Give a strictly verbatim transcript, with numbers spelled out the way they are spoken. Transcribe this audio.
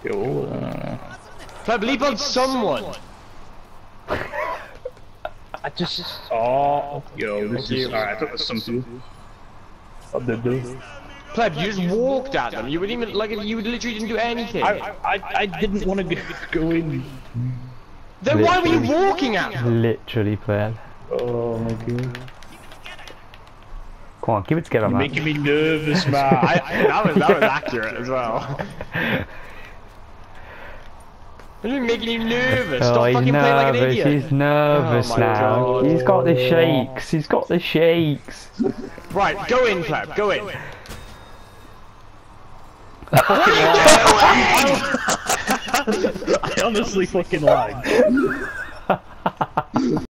Yo, uh... Pleb, leap on someone! I just... Oh, yo, this is... Alright, I thought there's something. What did they do? Pleb, you just walked at them. You wouldn't even, like, you literally didn't do anything. I, I, I didn't want to go in. Then Literally. why were you walking at them? Literally, Pleb. Oh my god. Come on, keep it together, You're man. making me nervous, man. I, I, that was that was accurate as well. You're making you nervous. Oh, Stop he's fucking playing like an nervous. idiot. He's nervous Oh my now. God. He's got the shakes. He's got the shakes. Right, go in, Pleb. Go in. I honestly fucking lied.